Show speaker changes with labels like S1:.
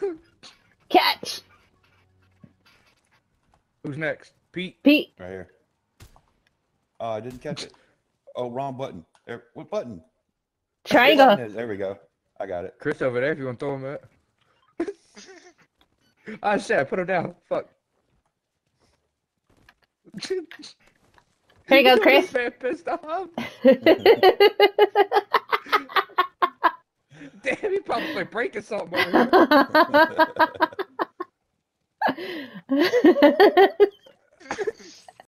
S1: Catch.
S2: Who's next? Pete?
S1: Pete.
S3: Right here. Oh, I didn't catch it. Oh, wrong button. What button?
S1: Triangle.
S3: What button is- There we go. I got it.
S2: Chris over there if you want to throw him at. Ah, shit, I put him down. Fuck.
S1: Here you go, Chris.
S2: Man pissed off. Damn, he probably breaking something over here.